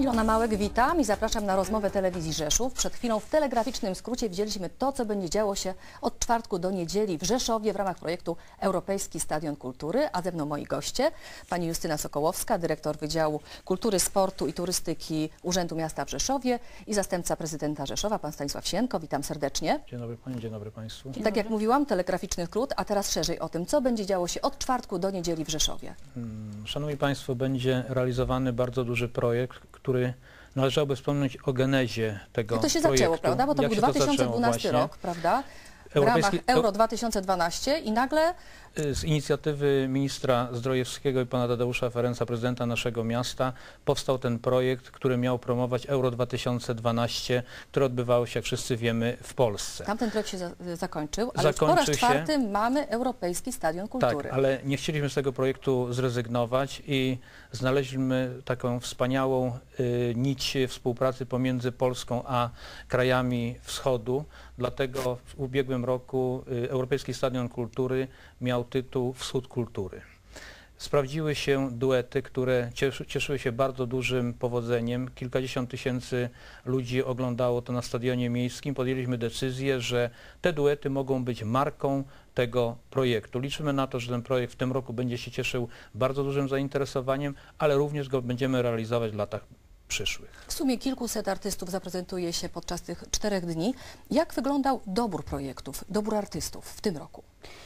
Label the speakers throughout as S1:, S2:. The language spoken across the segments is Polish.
S1: Ilona Małek, witam i zapraszam na rozmowę telewizji Rzeszów. Przed chwilą w telegraficznym skrócie widzieliśmy to, co będzie działo się od czwartku do niedzieli w Rzeszowie w ramach projektu Europejski Stadion Kultury, a ze mną moi goście, pani Justyna Sokołowska, dyrektor Wydziału Kultury, Sportu i Turystyki Urzędu Miasta w Rzeszowie i zastępca prezydenta Rzeszowa, pan Stanisław Sienko. Witam serdecznie.
S2: Dzień dobry pani, dzień dobry państwu.
S1: Tak jak mówiłam, telegraficzny skrót, a teraz szerzej o tym, co będzie działo się od czwartku do niedzieli w Rzeszowie.
S2: Szanowni państwo, będzie realizowany bardzo duży projekt, który należałoby wspomnieć o genezie tego projektu.
S1: To się zaczęło, prawda? Bo to był 2012 rok, prawda? W ramach Euro 2012 i nagle...
S2: Z inicjatywy ministra Zdrojewskiego i pana Tadeusza Ferenca, prezydenta naszego miasta, powstał ten projekt, który miał promować Euro 2012, które odbywało się, jak wszyscy wiemy, w Polsce.
S1: Tamten projekt się zakończył, ale po raz czwarty mamy Europejski Stadion Kultury.
S2: Tak, ale nie chcieliśmy z tego projektu zrezygnować i znaleźliśmy taką wspaniałą nić współpracy pomiędzy Polską a krajami wschodu. Dlatego w ubiegłym roku Europejski Stadion Kultury miał tytuł Wschód Kultury. Sprawdziły się duety, które cieszyły się bardzo dużym powodzeniem. Kilkadziesiąt tysięcy ludzi oglądało to na stadionie miejskim. Podjęliśmy decyzję, że te duety mogą być marką tego projektu. Liczymy na to, że ten projekt w tym roku będzie się cieszył bardzo dużym zainteresowaniem, ale również go będziemy realizować w latach przyszłych.
S1: W sumie kilkuset artystów zaprezentuje się podczas tych 4 dni. Jak wyglądał dobór projektów, dobór artystów w tym roku?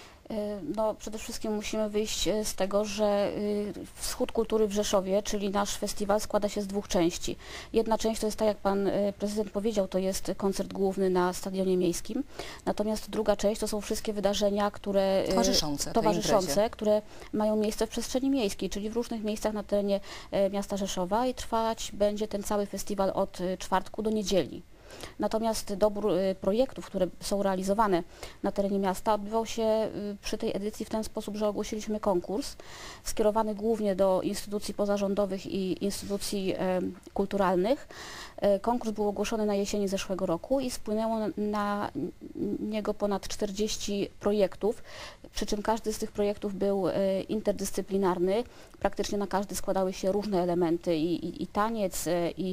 S3: No, przede wszystkim musimy wyjść z tego, że Wschód Kultury w Rzeszowie, czyli nasz festiwal, składa się z 2 części. Jedna część to jest, tak jak pan prezydent powiedział, to jest koncert główny na Stadionie Miejskim. Natomiast druga część to są wszystkie wydarzenia, które towarzyszące, które mają miejsce w przestrzeni miejskiej, czyli w różnych miejscach na terenie miasta Rzeszowa i trwać będzie ten cały festiwal od czwartku do niedzieli. Natomiast dobór projektów, które są realizowane na terenie miasta, odbywał się przy tej edycji w ten sposób, że ogłosiliśmy konkurs skierowany głównie do instytucji pozarządowych i instytucji kulturalnych. Konkurs był ogłoszony na jesieni zeszłego roku i spłynęło na niego ponad 40 projektów, przy czym każdy z tych projektów był interdyscyplinarny. Praktycznie na każdy składały się różne elementy i taniec, i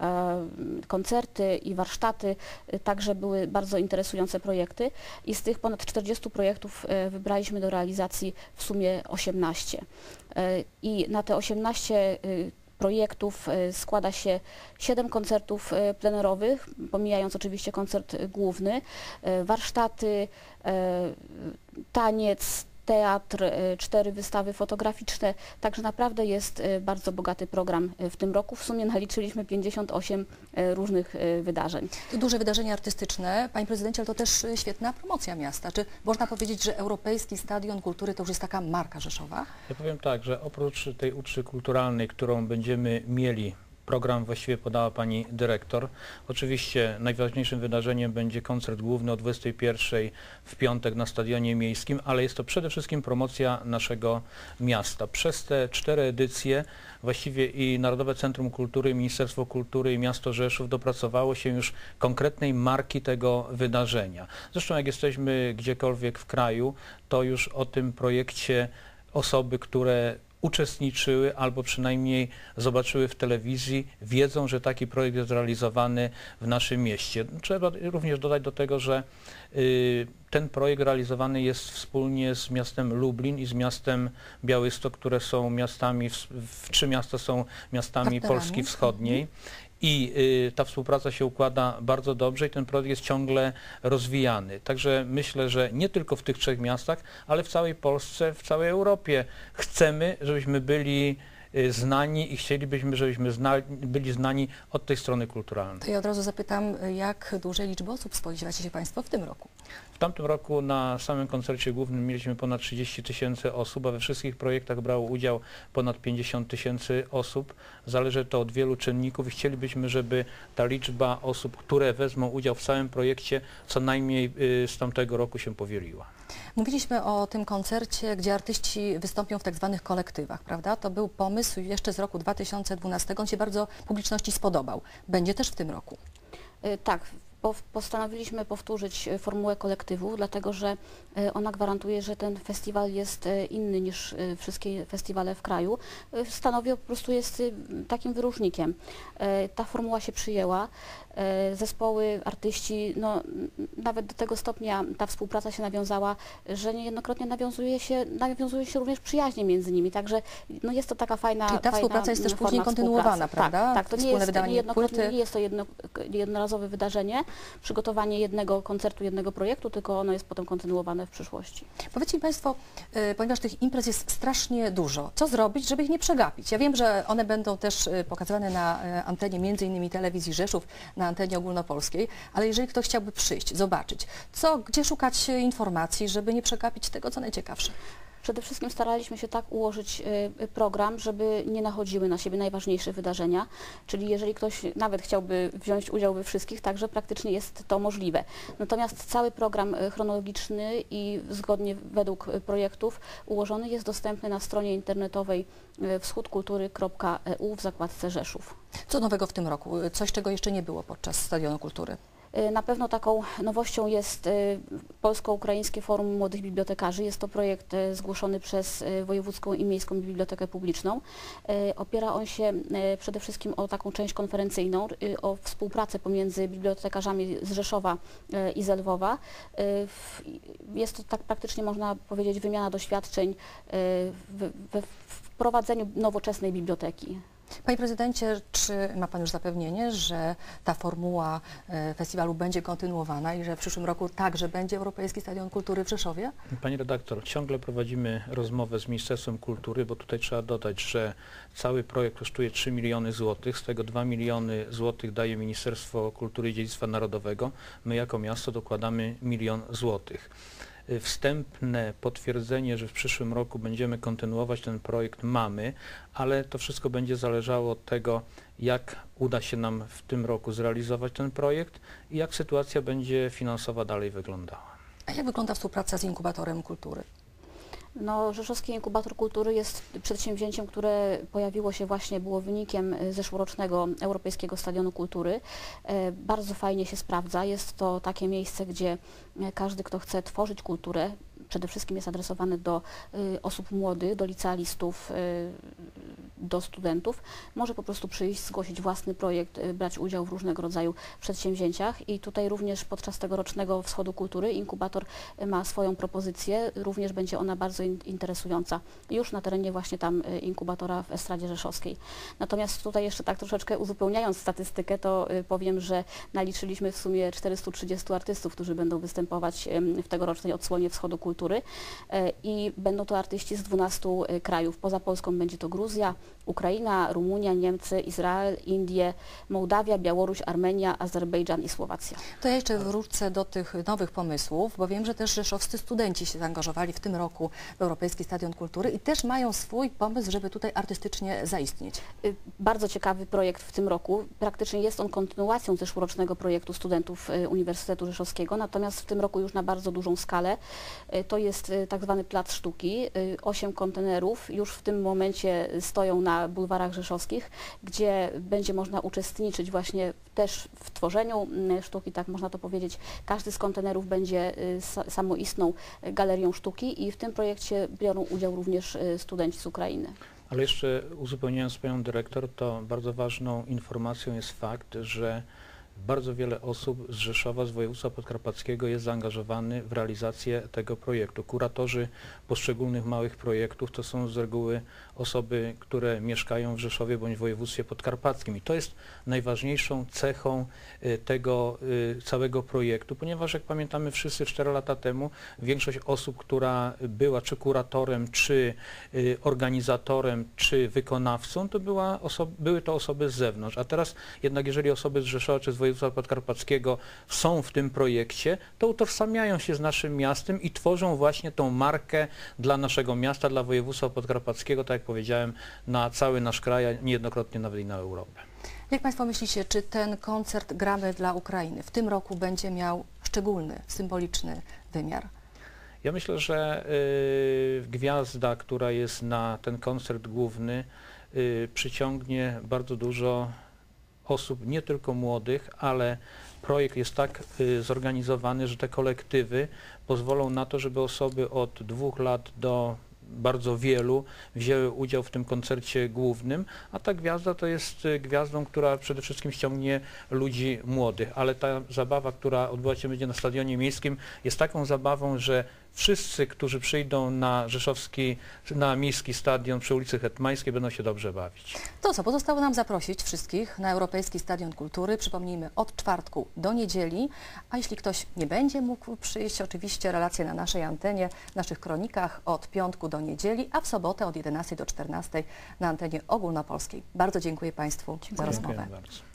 S3: koncerty, i warsztaty, także były bardzo interesujące projekty i z tych ponad 40 projektów wybraliśmy do realizacji w sumie 18. I na te 18 projektów składa się 7 koncertów plenerowych, pomijając oczywiście koncert główny, warsztaty, taniec, teatr, 4 wystawy fotograficzne, także naprawdę jest bardzo bogaty program w tym roku. W sumie naliczyliśmy 58 różnych wydarzeń.
S1: Duże wydarzenia artystyczne, panie prezydencie, ale to też świetna promocja miasta. Czy można powiedzieć, że Europejski Stadion Kultury to już jest taka marka Rzeszowa?
S2: Ja powiem tak, że oprócz tej uczty kulturalnej, którą będziemy mieli, program właściwie podała pani dyrektor. Oczywiście najważniejszym wydarzeniem będzie koncert główny o 21:00 w piątek na Stadionie Miejskim, ale jest to przede wszystkim promocja naszego miasta. Przez te 4 edycje właściwie i Narodowe Centrum Kultury, i Ministerstwo Kultury i Miasto Rzeszów dopracowało się już konkretnej marki tego wydarzenia. Zresztą jak jesteśmy gdziekolwiek w kraju, to już o tym projekcie osoby, które uczestniczyły albo przynajmniej zobaczyły w telewizji, wiedzą, że taki projekt jest realizowany w naszym mieście. Trzeba również dodać do tego, że ten projekt realizowany jest wspólnie z miastem Lublin i z miastem Białystok, które są miastami, 3 miasta są miastami Polski Wschodniej. I ta współpraca się układa bardzo dobrze i ten projekt jest ciągle rozwijany. Także myślę, że nie tylko w tych 3 miastach, ale w całej Polsce, w całej Europie chcemy, żebyśmy byli znani i chcielibyśmy, żebyśmy byli znani od tej strony kulturalnej.
S1: To ja od razu zapytam, jak dużej liczby osób spodziewacie się państwo w tym roku?
S2: W tamtym roku na samym koncercie głównym mieliśmy ponad 30 000 osób, a we wszystkich projektach brało udział ponad 50 000 osób. Zależy to od wielu czynników i chcielibyśmy, żeby ta liczba osób, które wezmą udział w całym projekcie, co najmniej z tamtego roku się powieliła.
S1: Mówiliśmy o tym koncercie, gdzie artyści wystąpią w tak zwanych kolektywach, prawda? To był pomysł jeszcze z roku 2012, on się bardzo publiczności spodobał. Będzie też w tym roku.
S3: Tak. Postanowiliśmy powtórzyć formułę kolektywu, dlatego że ona gwarantuje, że ten festiwal jest inny niż wszystkie festiwale w kraju. Stanowi po prostu jest takim wyróżnikiem. Ta formuła się przyjęła. Zespoły, artyści, no, nawet do tego stopnia ta współpraca się nawiązała, że niejednokrotnie nawiązuje się również przyjaźnie między nimi, także no, jest to taka fajna
S1: Czyli ta współpraca jest też później kontynuowana, prawda?
S3: Tak, to nie
S1: Wspólne
S3: jest,
S1: wydawanie płyty.
S3: nie jest to jednorazowe wydarzenie, przygotowanie jednego koncertu, jednego projektu, tylko ono jest potem kontynuowane w przyszłości.
S1: Powiedzcie mi Państwo, ponieważ tych imprez jest strasznie dużo, co zrobić, żeby ich nie przegapić? Ja wiem, że one będą też pokazywane na antenie m.in. telewizji Rzeszów, na antenie ogólnopolskiej, ale jeżeli ktoś chciałby przyjść, zobaczyć, gdzie szukać informacji, żeby nie przegapić tego, co najciekawsze?
S3: Przede wszystkim staraliśmy się tak ułożyć program, żeby nie nachodziły na siebie najważniejsze wydarzenia, czyli jeżeli ktoś nawet chciałby wziąć udział we wszystkich, także praktycznie jest to możliwe. Natomiast cały program chronologiczny i zgodnie według projektów ułożony jest dostępny na stronie internetowej wschódkultury.eu w zakładce Rzeszów.
S1: Co nowego w tym roku? Coś, czego jeszcze nie było podczas Stadionu Kultury?
S3: Na pewno taką nowością jest Polsko-Ukraińskie Forum Młodych Bibliotekarzy. Jest to projekt zgłoszony przez Wojewódzką i Miejską Bibliotekę Publiczną. Opiera on się przede wszystkim o taką część konferencyjną, o współpracę pomiędzy bibliotekarzami z Rzeszowa i z Lwowa. Jest to tak praktycznie, można powiedzieć, wymiana doświadczeń we wprowadzeniu nowoczesnej biblioteki.
S1: Panie prezydencie, czy ma Pan już zapewnienie, że ta formuła festiwalu będzie kontynuowana i że w przyszłym roku także będzie Europejski Stadion Kultury w Rzeszowie?
S2: Pani redaktor, ciągle prowadzimy rozmowę z Ministerstwem Kultury, bo tutaj trzeba dodać, że cały projekt kosztuje 3 miliony złotych, z tego 2 miliony złotych daje Ministerstwo Kultury i Dziedzictwa Narodowego. My jako miasto dokładamy 1 milion złotych. Wstępne potwierdzenie, że w przyszłym roku będziemy kontynuować ten projekt mamy, ale to wszystko będzie zależało od tego, jak uda się nam w tym roku zrealizować ten projekt i jak sytuacja będzie finansowa dalej wyglądała.
S1: A jak wygląda współpraca z Inkubatorem Kultury?
S3: No, Rzeszowski Inkubator Kultury jest przedsięwzięciem, które pojawiło się właśnie, było wynikiem zeszłorocznego Europejskiego Stadionu Kultury. Bardzo fajnie się sprawdza. Jest to takie miejsce, gdzie każdy, kto chce tworzyć kulturę, przede wszystkim jest adresowany do osób młodych, do licealistów, do studentów, może po prostu przyjść, zgłosić własny projekt, brać udział w różnego rodzaju przedsięwzięciach i tutaj również podczas tegorocznego Wschodu Kultury Inkubator ma swoją propozycję, również będzie ona bardzo interesująca już na terenie właśnie tam inkubatora w Estradzie Rzeszowskiej. Natomiast tutaj jeszcze tak troszeczkę uzupełniając statystykę, to powiem, że naliczyliśmy w sumie 430 artystów, którzy będą występować w tegorocznej odsłonie Wschodu Kultury i będą to artyści z 12 krajów. Poza Polską będzie to Gruzja, Ukraina, Rumunia, Niemcy, Izrael, Indie, Mołdawia, Białoruś, Armenia, Azerbejdżan i Słowacja.
S1: To ja jeszcze wrócę do tych nowych pomysłów, bo wiem, że też rzeszowscy studenci się zaangażowali w tym roku w Europejski Stadion Kultury i też mają swój pomysł, żeby tutaj artystycznie zaistnieć.
S3: Bardzo ciekawy projekt w tym roku. Praktycznie jest on kontynuacją zeszłorocznego projektu studentów Uniwersytetu Rzeszowskiego, natomiast w tym roku już na bardzo dużą skalę. To jest tak zwany plac sztuki. 8 kontenerów już w tym momencie stoją na bulwarach rzeszowskich, gdzie będzie można uczestniczyć właśnie też w tworzeniu sztuki, tak można to powiedzieć. Każdy z kontenerów będzie samoistną galerią sztuki i w tym projekcie biorą udział również studenci z Ukrainy.
S2: Ale jeszcze uzupełniając panią dyrektor, to bardzo ważną informacją jest fakt, że bardzo wiele osób z Rzeszowa, z województwa podkarpackiego jest zaangażowany w realizację tego projektu. Kuratorzy poszczególnych małych projektów to są z reguły osoby, które mieszkają w Rzeszowie bądź w województwie podkarpackim. I to jest najważniejszą cechą tego całego projektu, ponieważ jak pamiętamy wszyscy 4 lata temu większość osób, która była czy kuratorem, czy organizatorem, czy wykonawcą, to były to osoby z zewnątrz. A teraz jednak jeżeli osoby z Rzeszowa czy z województwa podkarpackiego są w tym projekcie, to utożsamiają się z naszym miastem i tworzą właśnie tą markę dla naszego miasta, dla województwa podkarpackiego, tak jak powiedziałem, na cały nasz kraj, a niejednokrotnie nawet i na Europę.
S1: Jak Państwo myślicie, czy ten koncert Gramy dla Ukrainy w tym roku będzie miał szczególny, symboliczny wymiar?
S2: Ja myślę, że gwiazda, która jest na ten koncert główny, przyciągnie bardzo dużo osób, nie tylko młodych, ale projekt jest tak zorganizowany, że te kolektywy pozwolą na to, żeby osoby od 2 lat do bardzo wielu wzięły udział w tym koncercie głównym, a ta gwiazda to jest gwiazdą, która przede wszystkim ściągnie ludzi młodych, ale ta zabawa, która odbywać się będzie na Stadionie Miejskim, jest taką zabawą, że wszyscy, którzy przyjdą na Miejski Stadion przy ulicy Hetmańskiej, będą się dobrze bawić.
S1: To co, pozostało nam zaprosić wszystkich na Europejski Stadion Kultury, przypomnijmy, od czwartku do niedzieli, a jeśli ktoś nie będzie mógł przyjść, oczywiście relacje na naszej antenie, w naszych kronikach od piątku do niedzieli, a w sobotę od 11 do 14 na antenie ogólnopolskiej. Bardzo dziękuję Państwu za rozmowę.
S2: Dziękuję bardzo.